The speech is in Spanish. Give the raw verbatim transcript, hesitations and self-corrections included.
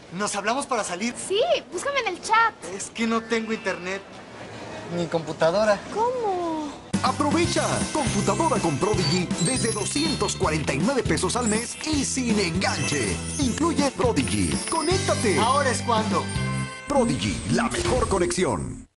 ¿Nos hablamos para salir? Sí, búscame en el chat. Es que no tengo internet. Ni computadora. ¿Cómo? Aprovecha computadora con Prodigy desde doscientos cuarenta y nueve pesos al mes y sin enganche. Incluye Prodigy. ¡Conéctate! Ahora es cuando. Prodigy, la mejor conexión.